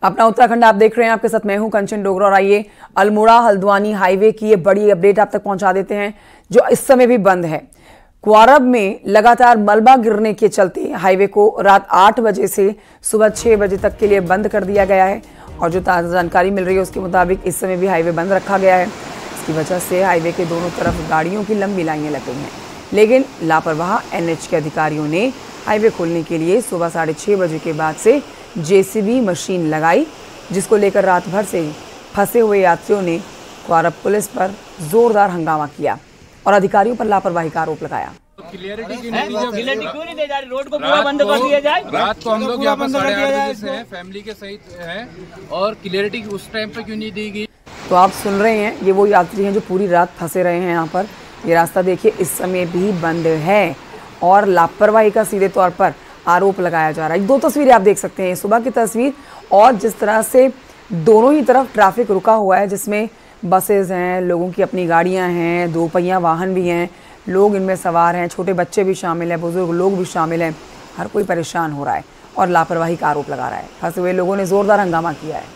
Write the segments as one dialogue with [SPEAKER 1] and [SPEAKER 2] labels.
[SPEAKER 1] अपना उत्तराखंड आप देख रहे हैं, आपके साथ मैं हूं कंचन डोगरा। और आइए अल्मोड़ा हल्द्वानी हाईवे की ये बड़ी अपडेट आप तक पहुंचा देते हैं जो इस समय भी बंद है। क्वारब में लगातार मलबा गिरने के चलते हाईवे को रात 8 बजे से सुबह 6 बजे तक के लिए बंद कर दिया गया है। और जो ताज़ा जानकारी मिल रही है उसके मुताबिक इस समय भी हाईवे बंद रखा गया है। इसकी वजह से हाईवे के दोनों तरफ गाड़ियों की लंबी लाइनें लग गई हैं। लेकिन लापरवाह एनएच के अधिकारियों ने हाईवे खोलने के लिए सुबह 6:30 बजे के बाद से जेसीबी मशीन लगाई, जिसको लेकर रात भर से फंसे हुए यात्रियों ने क्वारब पुलिस पर जोरदार हंगामा किया और अधिकारियों पर लापरवाही का आरोप लगाया।
[SPEAKER 2] क्लियरिटी क्यों नहीं दे जा रही? रोड को पूरा बंद कर दिया जाए। रात को हम लोग यहाँ पर 8:30 बजे से हैं, फैमिली के सहित हैं, और क्लियरिटी उस टाइम पे क्यों नहीं दी गई?
[SPEAKER 1] तो आप सुन रहे हैं, ये वो यात्री हैं जो पूरी रात फंसे रहे हैं यहाँ पर। ये रास्ता देखिए इस समय भी बंद है और लापरवाही का सीधे तौर पर आरोप लगाया जा रहा है। 2 तस्वीरें आप देख सकते हैं, सुबह की तस्वीर और जिस तरह से दोनों ही तरफ ट्रैफिक रुका हुआ है, जिसमें बसेज हैं, लोगों की अपनी गाड़ियां हैं, 2 पहिया वाहन भी हैं, लोग इनमें सवार हैं, छोटे बच्चे भी शामिल हैं, बुजुर्ग लोग भी शामिल हैं। हर कोई परेशान हो रहा है और लापरवाही का आरोप लगा रहा है। फंसे हुए लोगों ने जोरदार हंगामा किया है।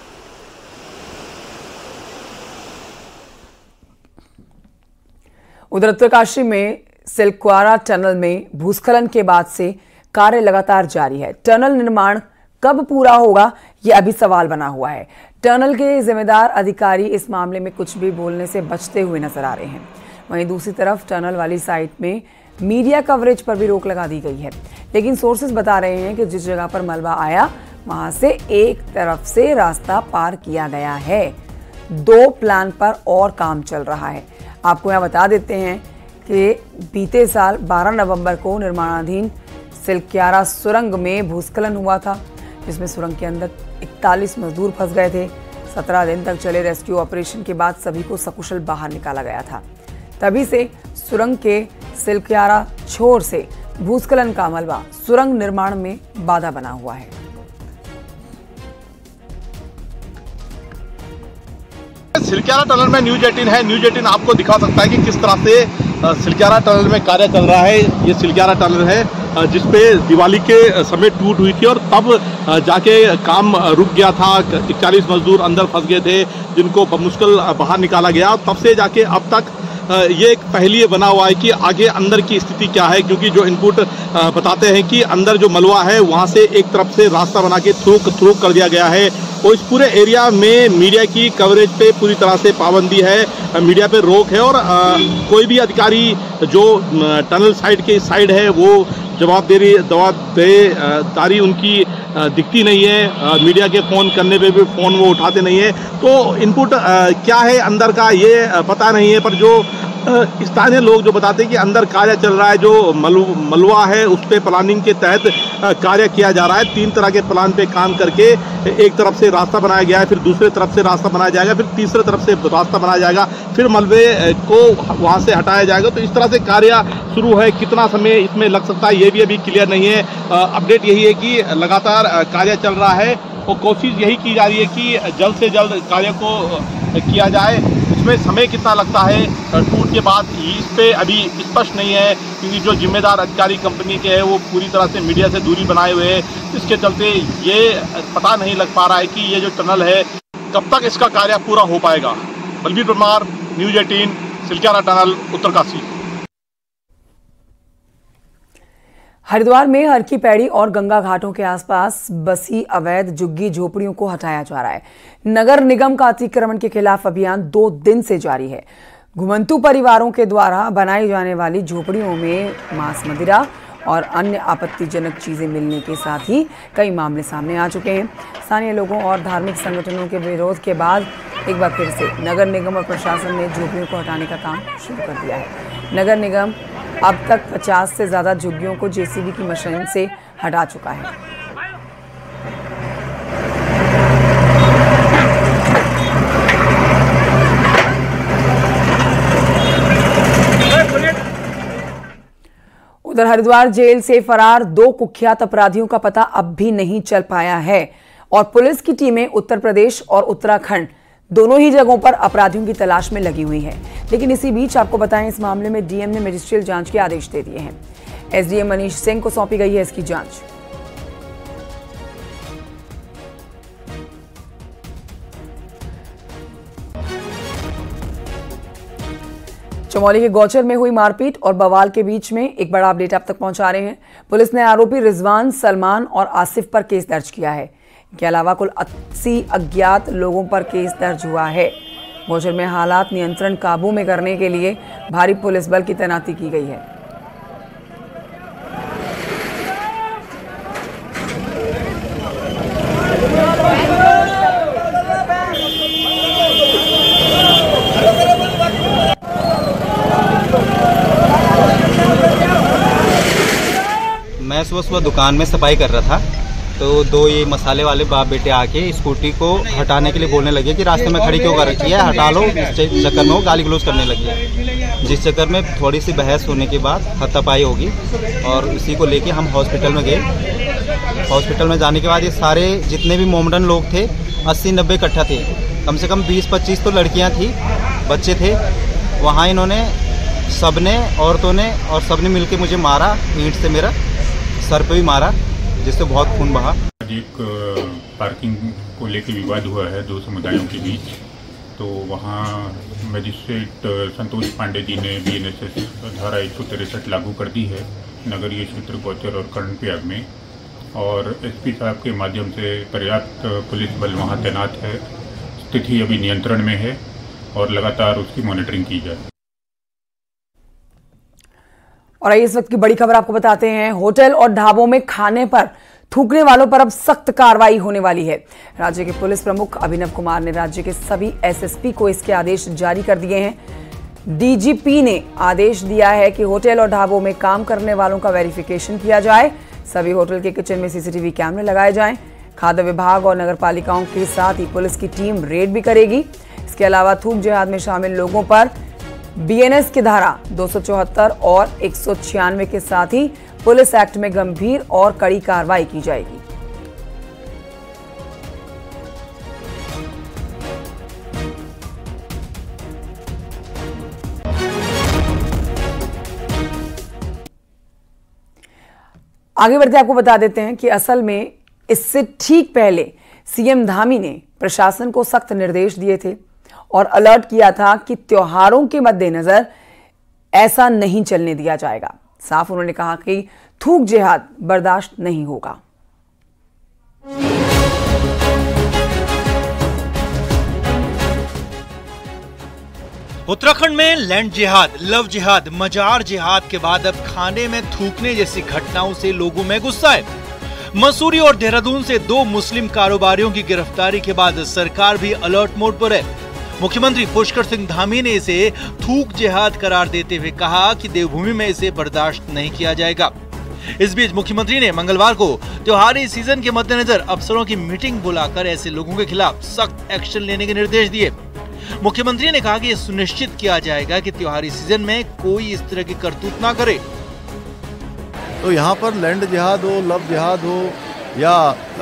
[SPEAKER 1] उधर उत्तरकाशी में सिलक्वारा टनल में भूस्खलन के बाद से कार्य लगातार जारी है। टनल निर्माण कब पूरा होगा, ये अभी सवाल बना हुआ है। टनल के जिम्मेदार अधिकारी इस मामले में कुछ भी बोलने से बचते हुए नजर आ रहे हैं। वहीं दूसरी तरफ टनल वाली साइट में मीडिया कवरेज पर भी रोक लगा दी गई है। लेकिन सोर्सेज बता रहे हैं कि जिस जगह पर मलबा आया वहां से एक तरफ से रास्ता पार किया गया है। 2 प्लान पर और काम चल रहा है। आपको यहाँ बता देते हैं कि बीते साल 12 नवंबर को निर्माणाधीन सिलक्यारा सुरंग में भूस्खलन हुआ था, जिसमें सुरंग के अंदर 41 मजदूर फंस गए थे। 17 दिन तक चले रेस्क्यू ऑपरेशन के बाद सभी को सकुशल बाहर निकाला गया था। तभी से सुरंग के सिलक्यारा छोर से भूस्खलन का मलबा सुरंग निर्माण में बाधा बना हुआ है।
[SPEAKER 3] सिलक्यारा टनल में न्यूज़ 18 है। न्यूज़ 18 आपको दिखा सकता है कि किस तरह से सिलक्यारा टनल में कार्य चल रहा है। ये सिलक्यारा टनल है जिसपे दिवाली के समय टूट हुई थी और तब जाके काम रुक गया था। 41 मजदूर अंदर फंस गए थे, जिनको मुश्किल बाहर निकाला गया। तब से जाके अब तक ये एक पहेली बना हुआ है कि आगे अंदर की स्थिति क्या है, क्योंकि जो इनपुट बताते हैं कि अंदर जो मलबा है वहाँ से एक तरफ से रास्ता बना के थ्रू कर दिया गया है। और इस पूरे एरिया में मीडिया की कवरेज पे पूरी तरह से पाबंदी है, मीडिया पे रोक है। और कोई भी अधिकारी जो टनल साइड के साइड है वो जवाबदेही उनकी दिखती नहीं है। मीडिया के फ़ोन करने पे भी फ़ोन वो उठाते नहीं है। तो इनपुट क्या है अंदर का ये पता नहीं है, पर जो स्थानीय लोग जो बताते हैं कि अंदर कार्य चल रहा है, जो मलबा है उस पर प्लानिंग के तहत कार्य किया जा रहा है। 3 तरह के प्लान पे काम करके एक तरफ से रास्ता बनाया गया है, फिर दूसरे तरफ से रास्ता बनाया जाएगा, फिर तीसरे तरफ से रास्ता बनाया जाएगा, फिर मलबे को वहाँ से हटाया जाएगा। तो इस तरह से कार्य शुरू है। कितना समय इसमें लग सकता है ये भी अभी क्लियर नहीं है। अपडेट यही है कि लगातार कार्य चल रहा है और कोशिश यही की जा रही है कि जल्द से जल्द कार्य को किया जाए। इसमें समय कितना लगता है टूट के बाद इस पे अभी स्पष्ट नहीं है, क्योंकि जो जिम्मेदार अधिकारी कंपनी के हैं वो पूरी तरह से मीडिया से दूरी बनाए हुए हैं। इसके चलते ये पता नहीं लग पा रहा है कि ये जो टनल है कब तक इसका कार्य पूरा हो पाएगा। Balbir Parmar, news 18, Silkyara tunnel, Uttarkashi.
[SPEAKER 1] हरिद्वार में हर की पैड़ी और गंगा घाटों के आसपास बसी अवैध झुग्गी झोपड़ियों को हटाया जा रहा है। नगर निगम का अतिक्रमण के खिलाफ अभियान 2 दिन से जारी है। घुमंतु परिवारों के द्वारा बनाई जाने वाली झोपड़ियों में मांस, मदिरा और अन्य आपत्तिजनक चीजें मिलने के साथ ही कई मामले सामने आ चुके हैं। स्थानीय लोगों और धार्मिक संगठनों के विरोध के बाद एक बार फिर से नगर निगम और प्रशासन ने झुग्गियों को हटाने का काम शुरू कर दिया है। नगर निगम अब तक 50 से ज्यादा झुग्गियों को जेसीबी की मशीन से हटा चुका है। उधर हरिद्वार जेल से फरार 2 कुख्यात अपराधियों का पता अब भी नहीं चल पाया है और पुलिस की टीमें उत्तर प्रदेश और उत्तराखंड दोनों ही जगहों पर अपराधियों की तलाश में लगी हुई है। लेकिन इसी बीच आपको बताएं, इस मामले में डीएम ने मजिस्ट्रियल जांच के आदेश दे दिए हैं। एसडीएम मनीष सिंह को सौंपी गई है इसकी जांच। चमोली के गौचर में हुई मारपीट और बवाल के बीच में एक बड़ा अपडेट आप तक पहुंचा रहे हैं। पुलिस ने आरोपी रिजवान, सलमान और आसिफ पर केस दर्ज किया है। इनके अलावा कुल 80 अज्ञात लोगों पर केस दर्ज हुआ है। गौचर में हालात नियंत्रण काबू में करने के लिए भारी पुलिस बल की तैनाती की गई है।
[SPEAKER 4] मैं सुबह दुकान में सफाई कर रहा था तो दो ये मसाले वाले बाप बेटे आके स्कूटी को हटाने के लिए बोलने लगे कि रास्ते में खड़ी क्यों कर रखी है, हटा लो। इस चक्कर में वो गाली गलौज करने लगी, जिस चक्कर में थोड़ी सी बहस होने के बाद हाथापाई होगी और उसी को लेके हम हॉस्पिटल में गए। हॉस्पिटल में जाने के बाद ये सारे जितने भी मोमडन लोग थे 80-90 इकट्ठा थे, कम से कम 20-25 तो लड़कियाँ थी, बच्चे थे। वहाँ इन्होंने सबने औरतों ने और सबने मिलके मुझे मारा, ईंट से मेरा सर पे भी मारा, जिससे बहुत खून बहा।
[SPEAKER 5] एक पार्किंग को लेकर विवाद हुआ है दो समुदायों के बीच, तो वहाँ मजिस्ट्रेट संतोष पांडे जी ने BNSS धारा 163 लागू कर दी है नगरीय क्षेत्र गौचर और कर्णप्रयाग में, और SP साहब के माध्यम से पर्याप्त पुलिस बल वहाँ तैनात है। स्थिति अभी नियंत्रण में है और लगातार उसकी मॉनिटरिंग की जाए।
[SPEAKER 1] और इस वक्त की बड़ी खबर आपको बताते हैं। होटल और ढाबों में खाने पर थूकने वालों पर अब सख्त कार्रवाई होने वाली है। राज्य के पुलिस प्रमुख अभिनव कुमार ने राज्य के सभी SSP को इसके आदेश जारी कर दिए हैं। DGP ने आदेश दिया है कि होटल और ढाबों में काम करने वालों का वेरिफिकेशन किया जाए। सभी होटल के किचन में CCTV कैमरे लगाए जाएं। खाद्य विभाग और नगर पालिकाओं के साथ ही पुलिस की टीम रेड भी करेगी। इसके अलावा थूक जिहाद में शामिल लोगों पर BNS की धारा 274 और 196 के साथ ही पुलिस एक्ट में गंभीर और कड़ी कार्रवाई की जाएगी। आगे बढ़ते आपको बता देते हैं कि असल में इससे ठीक पहले CM धामी ने प्रशासन को सख्त निर्देश दिए थे और अलर्ट किया था कि त्योहारों के मद्देनजर ऐसा नहीं चलने दिया जाएगा। साफ उन्होंने कहा कि थूक जिहाद बर्दाश्त नहीं होगा।
[SPEAKER 6] उत्तराखंड में लैंड जिहाद, लव जिहाद, मजार जिहाद के बाद अब खाने में थूकने जैसी घटनाओं से लोगों में गुस्सा है। मसूरी और देहरादून से 2 मुस्लिम कारोबारियों की गिरफ्तारी के बाद सरकार भी अलर्ट मोड पर है। मुख्यमंत्री पुष्कर सिंह धामी ने इसे थूक जिहाद करार देते हुए कहा कि देवभूमि में इसे बर्दाश्त नहीं किया जाएगा। इस बीच मुख्यमंत्री ने मंगलवार को त्योहारी सीजन के मद्देनजर अफसरों की मीटिंग बुलाकर ऐसे लोगों के खिलाफ सख्त एक्शन लेने के निर्देश दिए। मुख्यमंत्री ने कहा कि यह सुनिश्चित किया जाएगा कि त्योहारी सीजन में कोई इस तरह की करतूत ना करे।
[SPEAKER 7] तो यहाँ पर लैंड जिहाद हो, लव जिहाद हो या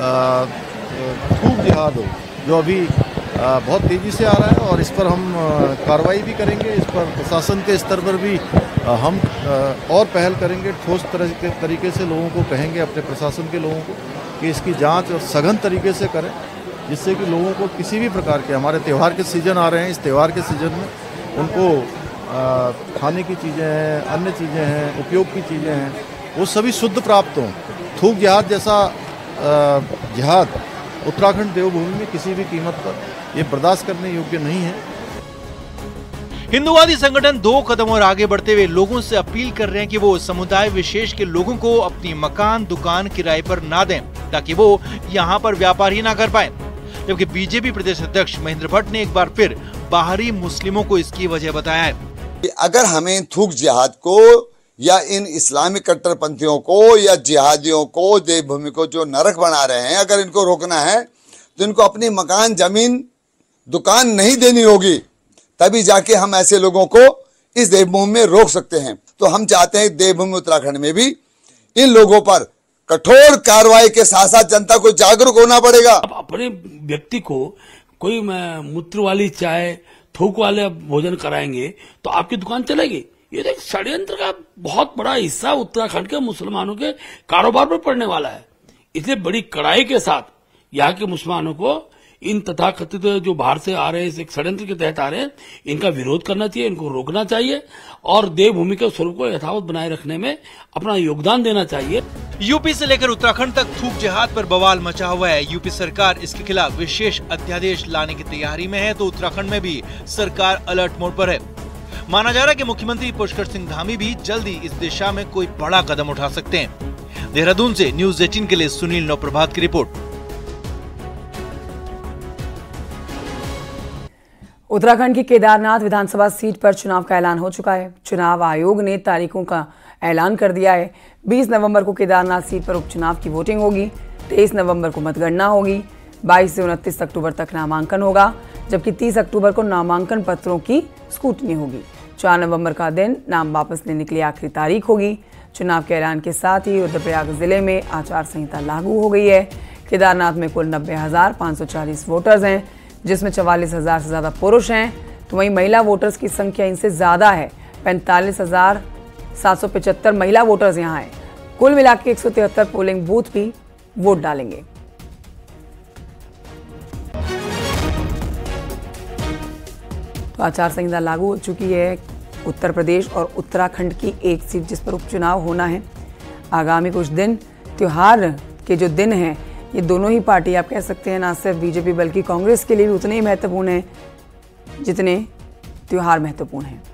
[SPEAKER 7] थूक जिहाद हो, जो अभी बहुत तेज़ी से आ रहा है और इस पर हम कार्रवाई भी करेंगे। इस पर प्रशासन के स्तर पर भी हम और पहल करेंगे। ठोस तरीके से लोगों को कहेंगे, अपने प्रशासन के लोगों को, कि इसकी जांच और सघन तरीके से करें, जिससे कि लोगों को किसी भी प्रकार के, हमारे त्यौहार के सीज़न आ रहे हैं, इस त्यौहार के सीज़न में उनको खाने की चीज़ें हैं, अन्य चीज़ें हैं, उपयोग की चीज़ें हैं, वो सभी शुद्ध प्राप्त हों। थूक जिहाद जैसा जिहाद उत्तराखंड देवभूमि में किसी भी कीमत पर ये बर्दाश्त करने योग्य नहीं है।
[SPEAKER 6] हिंदुवादी संगठन 2 कदम और आगे बढ़ते हुए लोगों से अपील कर रहे हैं कि वो समुदाय विशेष के लोगों को अपनी मकान दुकान किराए पर ना दें, ताकि वो यहाँ पर व्यापार ही ना कर पाए। जबकि बीजेपी प्रदेश अध्यक्ष महेंद्र भट्ट ने एक बार फिर बाहरी मुस्लिमों को इसकी वजह बताया है।
[SPEAKER 8] अगर हमें थूक जिहाद को या इन इस्लामिक कट्टरपंथियों को या जिहादियों को, देवभूमि को जो नरक बना रहे हैं, अगर इनको रोकना है तो इनको अपनी मकान, जमीन, दुकान नहीं देनी होगी, तभी जाके हम ऐसे लोगों को इस देवभूमि में रोक सकते हैं। तो हम चाहते हैं देवभूमि उत्तराखंड में भी इन लोगों पर कठोर कार्रवाई के साथ साथ जनता को जागरूक होना पड़ेगा।
[SPEAKER 9] अब अपने व्यक्ति को कोई मूत्र वाली चाय, थूक वाले भोजन कराएंगे तो आपकी दुकान चलेगी। ये एक षड्यंत्र का बहुत बड़ा हिस्सा उत्तराखंड के मुसलमानों के कारोबार पर पड़ने वाला है। इसलिए बड़ी कड़ाई के साथ यहाँ के मुसलमानों को इन तथाकथित जो बाहर से आ रहे हैं, इस एक षड्यंत्र के तहत आ रहे हैं, इनका विरोध करना चाहिए, इनको रोकना चाहिए और देवभूमि के स्वरूप को यथावत बनाए रखने में अपना योगदान देना चाहिए।
[SPEAKER 6] यूपी से लेकर उत्तराखंड तक थूक जिहाद पर बवाल मचा हुआ है। यूपी सरकार इसके खिलाफ विशेष अध्यादेश लाने की तैयारी में है, तो उत्तराखंड में भी सरकार अलर्ट मोड पर है। माना जा रहा है कि मुख्यमंत्री पुष्कर सिंह धामी भी जल्दी इस दिशा में कोई बड़ा कदम उठा सकते हैं। देहरादून से न्यूज़ 18 के लिए सुनील नवप्रभात की रिपोर्ट।
[SPEAKER 1] उत्तराखंड की केदारनाथ विधानसभा सीट पर चुनाव का ऐलान हो चुका है। चुनाव आयोग ने तारीखों का ऐलान कर दिया है। 20 नवंबर को केदारनाथ सीट पर उपचुनाव की वोटिंग होगी, 23 नवंबर को मतगणना होगी, 22 से 29 अक्टूबर तक नामांकन होगा, जबकि 30 अक्टूबर को नामांकन पत्रों की स्क्रूटनी होगी। 4 नवंबर का दिन नाम वापस लेने के लिए आखिरी तारीख होगी। चुनाव के ऐलान के साथ ही रुद्रप्रयाग जिले में आचार संहिता लागू हो गई है। केदारनाथ में कुल 90,540 वोटर्स हैं, जिसमें 44,000 से ज्यादा पुरुष हैं, तो वहीं महिला वोटर्स की संख्या इनसे ज्यादा है। 45,775 महिला वोटर्स यहां हैं। कुल मिलाकर 173 पोलिंग बूथ भी वोट डालेंगे। तो आचार संहिता लागू हो चुकी है। उत्तर प्रदेश और उत्तराखंड की एक सीट जिस पर उपचुनाव होना है। आगामी कुछ दिन त्योहार के जो दिन हैं, ये दोनों ही पार्टी आप कह सकते हैं ना सिर्फ बीजेपी बल्कि कांग्रेस के लिए भी उतने ही महत्वपूर्ण हैं जितने त्योहार महत्वपूर्ण हैं।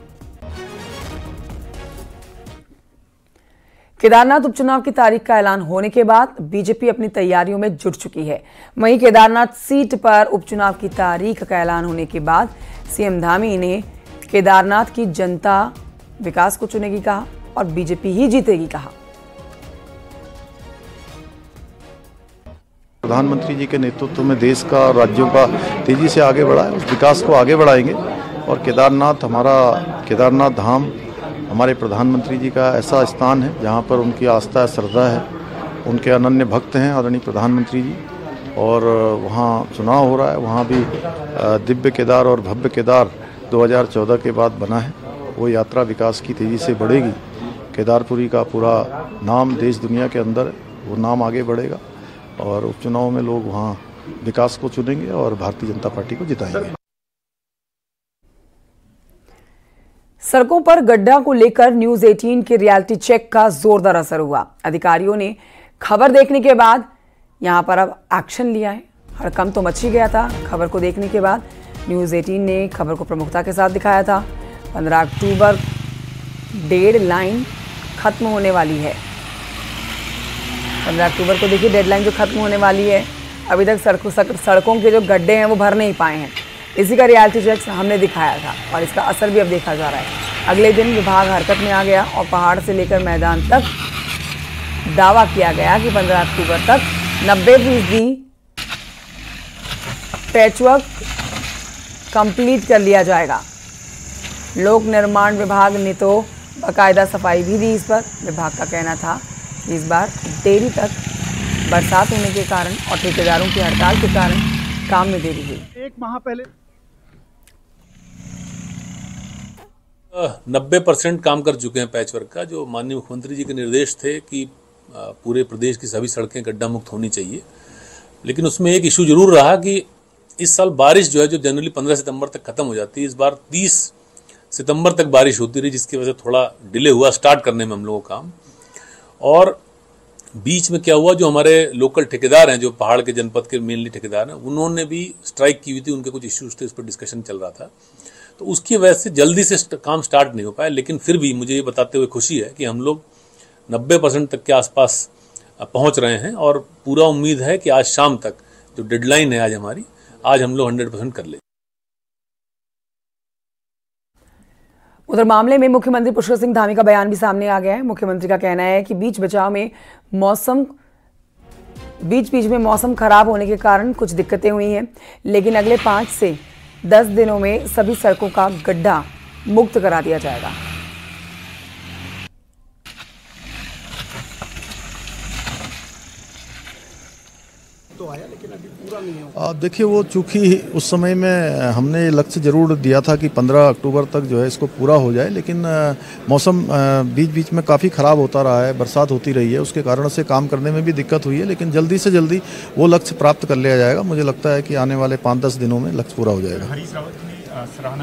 [SPEAKER 1] केदारनाथ उपचुनाव की तारीख का ऐलान होने के बाद बीजेपी अपनी तैयारियों में जुट चुकी है। वहीं केदारनाथ सीट पर उपचुनाव की तारीख का ऐलान होने के बाद सीएम धामी ने केदारनाथ की जनता विकास को चुनेगी कहा और बीजेपी ही जीतेगी कहा।
[SPEAKER 7] प्रधानमंत्री जी के नेतृत्व में देश का और राज्यों का तेजी से आगे बढ़ा है, उस विकास को आगे बढ़ाएंगे। और केदारनाथ धाम हमारे प्रधानमंत्री जी का ऐसा स्थान है जहां पर उनकी आस्था श्रद्धा है, उनके अनन्य भक्त हैं आदरणीय प्रधानमंत्री जी। और वहां चुनाव हो रहा है, वहां भी दिव्य केदार और भव्य केदार 2014 के बाद बना है। वो यात्रा विकास की तेजी से बढ़ेगी। केदारपुरी का पूरा नाम देश दुनिया के अंदर है, वो नाम आगे बढ़ेगा और उपचुनाव में लोग वहाँ विकास को चुनेंगे और भारतीय जनता पार्टी को जिताएंगे।
[SPEAKER 1] सड़कों पर गड्ढा को लेकर न्यूज़ 18 के रियलिटी चेक का जोरदार असर हुआ। अधिकारियों ने खबर देखने के बाद यहां पर अब एक्शन लिया है। हड़कंप तो मच ही गया था। खबर को देखने के बाद न्यूज़ 18 ने खबर को प्रमुखता के साथ दिखाया था। 15 अक्टूबर डेड लाइन खत्म होने वाली है। 15 अक्टूबर को देखिए डेडलाइन जो खत्म होने वाली है। अभी तक सड़कों के जो गड्ढे हैं वो भर नहीं पाए हैं। इसी का रियलिटी चेक हमने दिखाया था और इसका असर भी अब देखा जा रहा है। अगले दिन विभाग हरकत में आ गया और पहाड़ से लेकर मैदान तक दावा किया गया कि 15 अक्टूबर तक 90% पैचवर्क कंप्लीट कर लिया जाएगा। लोक निर्माण विभाग ने तो बाकायदा सफाई भी दी इस पर। विभाग का कहना था कि इस बार देरी तक बरसात होने के कारण और ठेकेदारों की हड़ताल के कारण काम में देरी हुई।
[SPEAKER 10] एक माह पहले
[SPEAKER 11] 90% काम कर चुके हैं पैचवर्क का। जो माननीय मुख्यमंत्री जी के निर्देश थे कि पूरे प्रदेश की सभी सड़कें गड्ढा मुक्त होनी चाहिए, लेकिन उसमें एक इशू जरूर रहा कि इस साल बारिश जो है, जो जनरली 15 सितंबर तक खत्म हो जाती है, इस बार 30 सितंबर तक बारिश होती रही, जिसकी वजह से थोड़ा डिले हुआ स्टार्ट करने में हम लोगों का काम। और बीच में क्या हुआ, जो हमारे लोकल ठेकेदार हैं, जो पहाड़ के जनपद के मेनली ठेकेदार हैं, उन्होंने भी स्ट्राइक की हुई थी। उनके कुछ इश्यूज थे, उस पर डिस्कशन चल रहा था, तो उसकी वजह से जल्दी से काम स्टार्ट नहीं हो पाया। लेकिन फिर भी मुझे ये बताते हुए खुशी है कि हम लोग 90% तक के आसपास पहुंच रहे हैं और पूरा उम्मीद है कि आज शाम तक जो डेडलाइन है आज हमारी, आज हम लोग 100% कर लें।
[SPEAKER 1] उधर मामले में मुख्यमंत्री पुष्कर सिंह धामी का बयान भी सामने आ गया है। मुख्यमंत्री का कहना है कि बीच बीच में मौसम खराब होने के कारण कुछ दिक्कतें हुई हैं, लेकिन अगले 5 से 10 दिनों में सभी सड़कों का गड्ढा मुक्त करा दिया जाएगा।
[SPEAKER 10] तो
[SPEAKER 9] आया, लेकिन अभी पूरा नहीं हो।
[SPEAKER 7] देखिए, वो चूँकि उस समय में हमने लक्ष्य जरूर दिया था कि 15 अक्टूबर तक जो है इसको पूरा हो जाए, लेकिन मौसम बीच बीच में काफ़ी ख़राब होता रहा है, बरसात होती रही है, उसके कारण से काम करने में भी दिक्कत हुई है, लेकिन जल्दी से जल्दी वो लक्ष्य प्राप्त कर लिया जाएगा। मुझे लगता है कि आने वाले 5-10 दिनों में लक्ष्य पूरा हो जाएगा।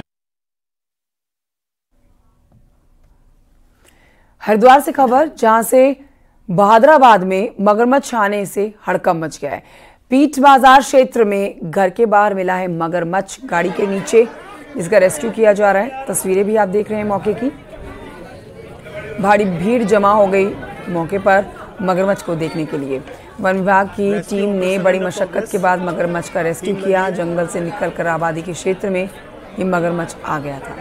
[SPEAKER 1] हरिद्वार से खबर, जहां से बहादुराबाद में मगरमच्छ आने से हड़कंप मच गया है। पीठ बाजार क्षेत्र में घर के बाहर मिला है मगरमच्छ गाड़ी के नीचे, जिसका रेस्क्यू किया जा रहा है। तस्वीरें भी आप देख रहे हैं मौके की। भारी भीड़ जमा हो गई मौके पर मगरमच्छ को देखने के लिए। वन विभाग की टीम ने बड़ी मशक्कत के बाद मगरमच्छ का रेस्क्यू किया। जंगल से निकलकर आबादी के क्षेत्र में ये मगरमच्छ आ गया था।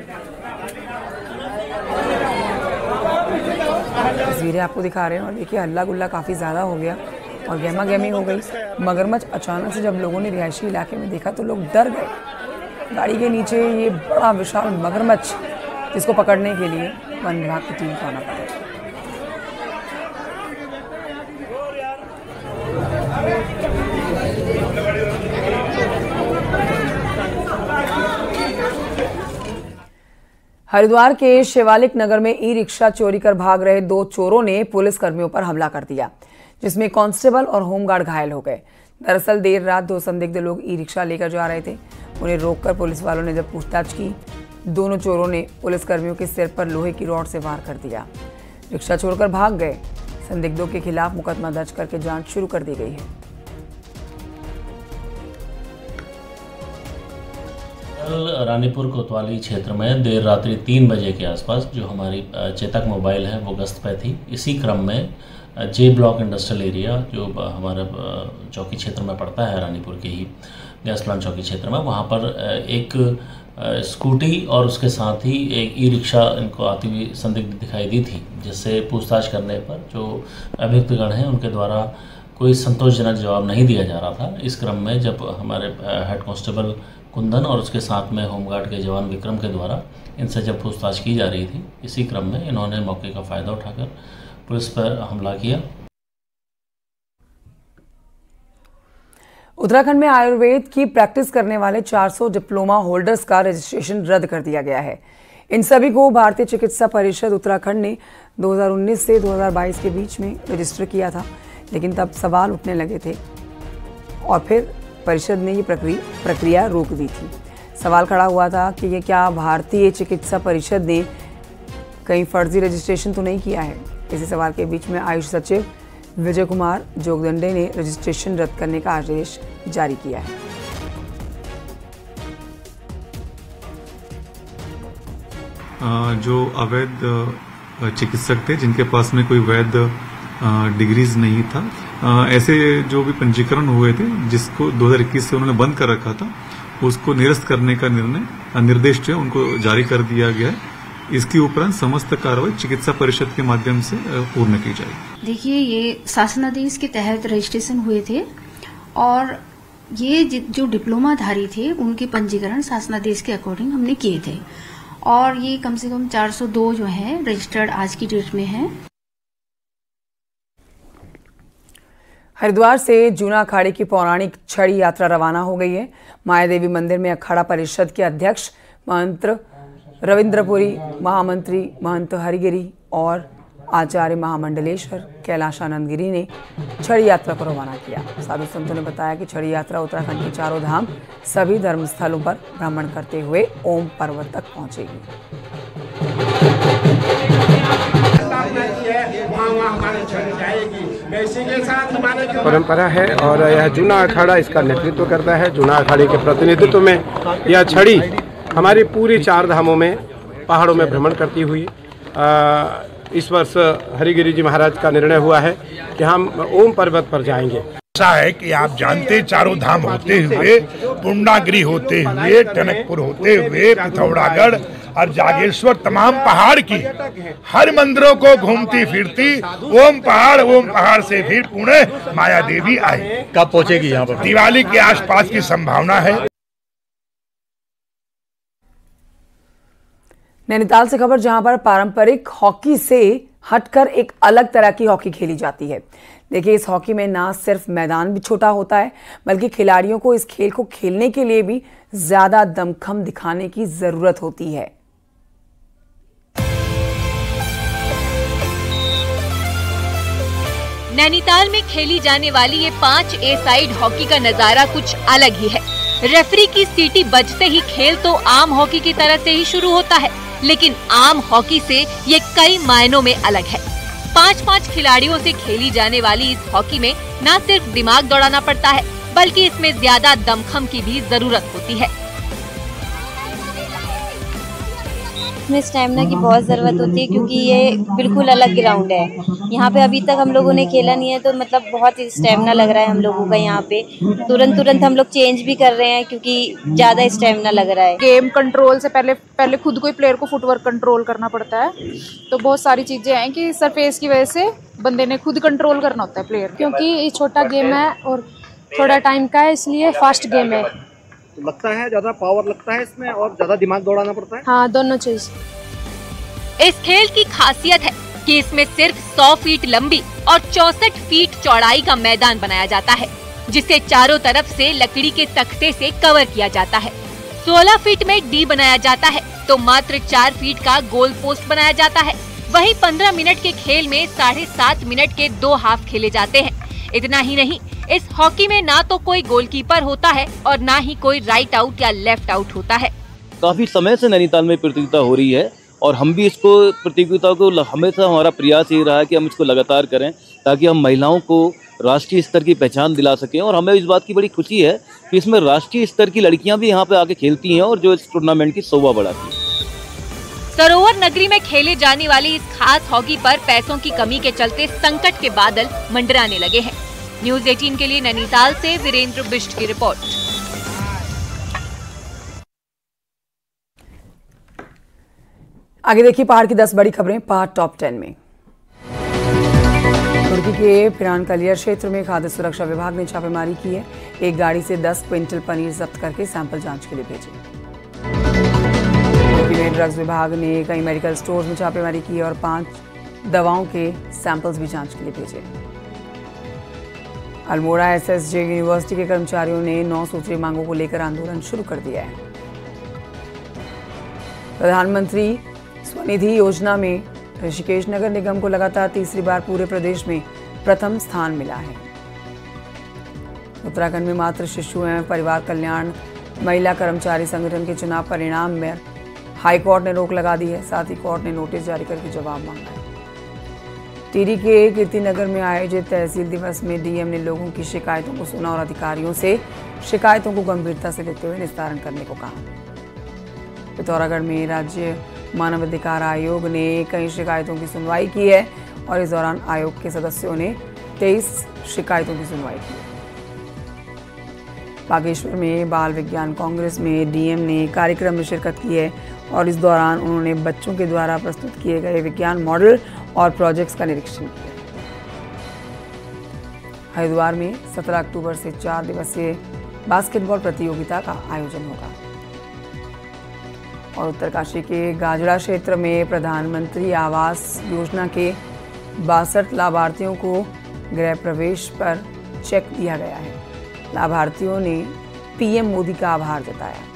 [SPEAKER 1] तस्वीरें आपको दिखा रहे हैं और देखिए हल्ला गुल्ला काफ़ी ज़्यादा हो गया और गहमा गहमी हो गई। मगरमच्छ अचानक से जब लोगों ने रिहायशी इलाके में देखा तो लोग डर गए। गाड़ी के नीचे ये बड़ा विशाल मगरमच्छ, जिसको पकड़ने के लिए वन विभाग की टीम को आना पड़ा। हरिद्वार के शिवालिक नगर में ई रिक्शा चोरी कर भाग रहे 2 चोरों ने पुलिस कर्मियों पर हमला कर दिया, जिसमें कांस्टेबल और होमगार्ड घायल हो गए। दरअसल देर रात 2 संदिग्ध लोग ई रिक्शा लेकर जा रहे थे। उन्हें रोककर पुलिस वालों ने जब पूछताछ की, दोनों चोरों ने पुलिस कर्मियों के सिर पर लोहे की रॉड से वार कर दिया। रिक्शा छोड़कर भाग गए। संदिग्धों के खिलाफ मुकदमा दर्ज करके जांच शुरू कर दी गई है।
[SPEAKER 10] रानीपुर कोतवाली क्षेत्र में देर रात्रि 3 बजे के आसपास जो हमारी चेतक मोबाइल है वो गश्त पे थी। इसी क्रम में जे ब्लॉक इंडस्ट्रियल एरिया जो हमारा चौकी क्षेत्र में पड़ता है, रानीपुर के ही गैस प्लांट चौकी क्षेत्र में, वहाँ पर एक स्कूटी और उसके साथ ही एक ई रिक्शा इनको आती हुई संदिग्ध दिखाई दी थी, जिससे पूछताछ करने पर जो अभियुक्तगण हैं उनके द्वारा कोई संतोषजनक जवाब नहीं दिया जा रहा था। इस क्रम में जब हमारे हेड कांस्टेबल कुंदन और उसके साथ में होमगार्ड के जवान विक्रम के द्वारा इनसे जब पूछताछ की जा रही थी, इसी क्रम में इन्होंने मौके का फ़ायदा उठाकर पुलिस पर हमला किया।
[SPEAKER 1] उत्तराखंड में आयुर्वेद की प्रैक्टिस करने वाले 400 डिप्लोमा होल्डर्स का रजिस्ट्रेशन रद्द कर दिया गया है। इन सभी को भारतीय चिकित्सा परिषद उत्तराखंड ने 2019 से 2022 के बीच में रजिस्टर किया था, लेकिन तब सवाल उठने लगे थे और फिर परिषद ने ये प्रक्रिया रोक दी थी। सवाल खड़ा हुआ था कि ये क्या भारतीय चिकित्सा परिषद ने कहीं फर्जी रजिस्ट्रेशन तो नहीं किया है। इसी सवाल के बीच में आयुष सचिव विजय कुमार जोगदंडे ने रजिस्ट्रेशन रद्द करने का आदेश जारी किया है।
[SPEAKER 12] जो अवैध चिकित्सक थे जिनके पास में कोई वैध डिग्रीज नहीं था, ऐसे जो भी पंजीकरण हुए थे जिसको 2021 से उन्होंने बंद कर रखा था, उसको निरस्त करने का निर्देश जो है उनको जारी कर दिया गया है। इसके उपरांत समस्त कार्रवाई चिकित्सा परिषद के माध्यम से पूर्ण की जाएगी।
[SPEAKER 13] देखिए, ये शासनादेश के तहत रजिस्ट्रेशन हुए थे और ये जो डिप्लोमाधारी थे उनके पंजीकरण शासनादेश के अकॉर्डिंग हमने किए थे और ये कम से कम 402 जो है रजिस्टर्ड आज की डेट में है।
[SPEAKER 1] हरिद्वार से जूना अखाड़े की पौराणिक छड़ी यात्रा रवाना हो गई है। माया देवी मंदिर में अखाड़ा परिषद के अध्यक्ष महंत रविंद्रपुरी, महामंत्री महंत हरिगिरी और आचार्य महामंडलेश्वर कैलाशानंद गिरी ने छड़ी यात्रा को रवाना किया। साधु संतों ने बताया कि छड़ी यात्रा उत्तराखंड के चारों धाम सभी धर्म स्थलों पर भ्रमण करते हुए ओम पर्वत तक पहुंचेगी।
[SPEAKER 14] परंपरा है और यह जूना अखाड़ा इसका नेतृत्व करता है। जूना अखाड़े के प्रतिनिधित्व में यह छड़ी हमारी पूरी 4 धामों में पहाड़ों में भ्रमण करती हुई इस वर्ष हरिगिरी जी महाराज का निर्णय हुआ है कि हम ओम पर्वत पर जाएंगे।
[SPEAKER 15] ऐसा है कि आप जानते चारों धाम होते हुए, पूर्णागिरी होते हुए, टनकपुर होते हुए, पिथौरागढ़ और जागेश्वर तमाम पहाड़ की हर मंदिरों को घूमती फिरती ओम पहाड़ से फिर पुणे माया देवी आई।
[SPEAKER 14] कब पहुंचेगी यहाँ पर?
[SPEAKER 15] दिवाली के आसपास की संभावना है।
[SPEAKER 1] नैनीताल से खबर, जहां पर पारंपरिक हॉकी से हटकर एक अलग तरह की हॉकी खेली जाती है। देखिए, इस हॉकी में ना सिर्फ मैदान भी छोटा होता है, बल्कि खिलाड़ियों को इस खेल को खेलने के लिए भी ज्यादा दमखम दिखाने की जरूरत होती है।
[SPEAKER 16] नैनीताल में खेली जाने वाली ये 5 ए साइड हॉकी का नजारा कुछ अलग ही है। रेफरी की सीटी बजते ही खेल तो आम हॉकी की तरह से ही शुरू होता है, लेकिन आम हॉकी से ये कई मायनों में अलग है। 5-5 खिलाड़ियों से खेली जाने वाली इस हॉकी में न सिर्फ दिमाग दौड़ाना पड़ता है, बल्कि इसमें ज्यादा दमखम की भी जरूरत होती है।
[SPEAKER 17] इसमें स्टैमिना की बहुत ज़रूरत होती है, क्योंकि ये बिल्कुल अलग ग्राउंड है। यहाँ पे अभी तक हम लोगों ने खेला नहीं है, तो मतलब बहुत ही स्टैमिना लग रहा है हम लोगों का। यहाँ पे तुरंत हम लोग चेंज भी कर रहे हैं, क्योंकि ज़्यादा स्टैमिना लग रहा है।
[SPEAKER 18] गेम कंट्रोल से पहले खुद को ही प्लेयर को फुटवर्क कंट्रोल करना पड़ता है, तो बहुत सारी चीज़ें हैं कि सरफेस की वजह से बंदे ने खुद कंट्रोल करना होता है प्लेयर।
[SPEAKER 19] क्योंकि ये छोटा गेम है और थोड़ा टाइम का है, इसलिए फास्ट गेम है।
[SPEAKER 20] लगता है ज्यादा पावर लगता है इसमें और ज्यादा दिमाग दौड़ाना पड़ता है।
[SPEAKER 19] हाँ, दोनों चीज।
[SPEAKER 16] इस खेल की खासियत है कि इसमें सिर्फ 100 फीट लंबी और 64 फीट चौड़ाई का मैदान बनाया जाता है, जिसे चारों तरफ से लकड़ी के तख्ते से कवर किया जाता है। 16 फीट में डी बनाया जाता है, तो मात्र 4 फीट का गोल पोस्ट बनाया जाता है। वहीं 15 मिनट के खेल में 7.5 मिनट के 2 हाफ खेले जाते हैं। इतना ही नहीं, इस हॉकी में ना तो कोई गोलकीपर होता है और ना ही कोई राइट आउट या लेफ्ट आउट होता है।
[SPEAKER 21] काफी समय से नैनीताल में प्रतियोगिता हो रही है और हम भी इसको प्रतियोगिता को हमेशा हमारा प्रयास ये रहा है कि हम इसको लगातार करें, ताकि हम महिलाओं को राष्ट्रीय स्तर की पहचान दिला सकें। और हमें इस बात की बड़ी खुशी है कि इसमें राष्ट्रीय स्तर की लड़कियां भी यहाँ पे आके खेलती हैं और जो इस टूर्नामेंट की शोभा बढ़ाती है।
[SPEAKER 16] सरोवर नगरी में खेले जाने वाली इस खास हॉकी पर पैसों की कमी के चलते संकट के बादल मंडराने लगे हैं। न्यूज़ 18 के लिए नैनीताल से वीरेंद्र बिष्ट की रिपोर्ट।
[SPEAKER 1] आगे देखिए पहाड़ की 10 बड़ी खबरें पहाड़ टॉप 10 में। तुर्की के पिरानकलियर क्षेत्र में खाद्य सुरक्षा विभाग ने छापेमारी की है। एक गाड़ी से 10 क्विंटल पनीर जब्त करके सैंपल जांच के लिए भेजे। तुर्की में ड्रग्स विभाग ने कई मेडिकल स्टोर में छापेमारी की और 5 दवाओं के सैंपल्स भी जांच के लिए भेजे। अल्मोड़ा एसएसजे यूनिवर्सिटी के कर्मचारियों ने 9 सूत्रीय मांगों को लेकर आंदोलन शुरू कर दिया है। प्रधानमंत्री स्वनिधि योजना में ऋषिकेश नगर निगम को लगातार तीसरी बार पूरे प्रदेश में प्रथम स्थान मिला है। उत्तराखंड में मातृ शिशु एवं परिवार कल्याण महिला कर्मचारी संगठन के चुनाव परिणाम में हाईकोर्ट ने रोक लगा दी है। साथ ही कोर्ट ने नोटिस जारी करके जवाब मांगा है। टिहरी के कीर्तिनगर में आयोजित तहसील दिवस में डीएम ने लोगों की शिकायतों को सुना और अधिकारियों से शिकायतों को गंभीरता से लेते हुए निस्तारण करने को कहा। पिथौरागढ़ में राज्य मानवाधिकार आयोग ने कई शिकायतों की सुनवाई की है और इस दौरान आयोग के सदस्यों ने 23 शिकायतों की सुनवाई की है। बागेश्वर में बाल विज्ञान कांग्रेस में डीएम ने कार्यक्रम में शिरकत की है और इस दौरान उन्होंने बच्चों के द्वारा प्रस्तुत किए गए विज्ञान मॉडल और प्रोजेक्ट्स का निरीक्षण किया। हरिद्वार में 17 अक्टूबर से 4 दिवसीय बास्केटबॉल प्रतियोगिता का आयोजन होगा। और उत्तरकाशी के गाजड़ा क्षेत्र में प्रधानमंत्री आवास योजना के 62 लाभार्थियों को गृह प्रवेश पर चेक दिया गया है। लाभार्थियों ने पीएम मोदी का आभार जताया।